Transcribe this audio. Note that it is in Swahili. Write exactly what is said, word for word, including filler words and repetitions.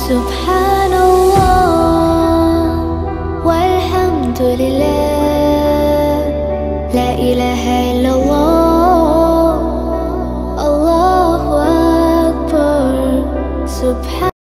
Subhanallah walhamdulillah, la ilaha illallah, Allahu Akbar. Subhan